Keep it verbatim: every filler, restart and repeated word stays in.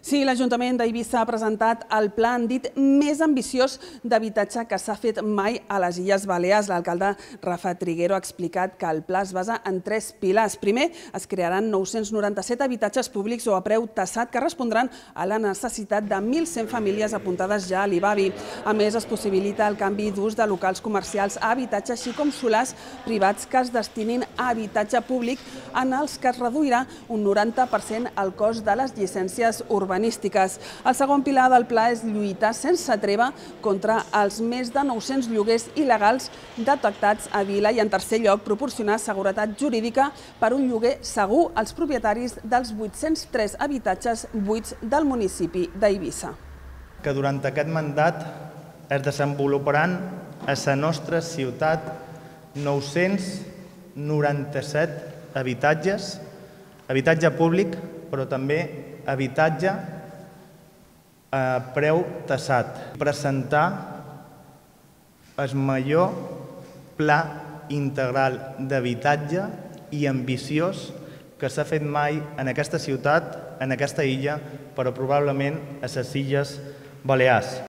Sí, l'Ajuntament d'Eivissa ha presentat el pla, han dit, més ambiciós d'habitatge que s'ha fet mai a les Illes Balears. L'alcalde Rafa Triguero ha explicat que el pla es basa en tres pilars. Primer, es crearan nou-cents noranta-set habitatges públics o a preu tassat que respondran a la necessitat de mil cent famílies apuntades ja a l'I B A B I. A més, es possibilita el canvi d'ús de locals comercials a habitatge, així com solars privats que es destinin a habitatge públic, en els que es reduirà un noranta per cent el cost de les llicències urbanístiques. El segon pilar del pla és lluitar sense treva contra els més de nou-cents lloguers il·legals detectats a Vila i, en tercer lloc, proporcionar seguretat jurídica per un lloguer segur als propietaris dels vuit-cents tres habitatges buits del municipi d'Eivissa. Que durant aquest mandat es desenvoluparan a la nostra ciutat nou-cents noranta-set habitatges, habitatge públic, però també habitatge a preu tassat. Presentar el millor pla integral d'habitatge i ambiciós que s'ha fet mai en aquesta ciutat, en aquesta illa, però probablement a les Illes Balears.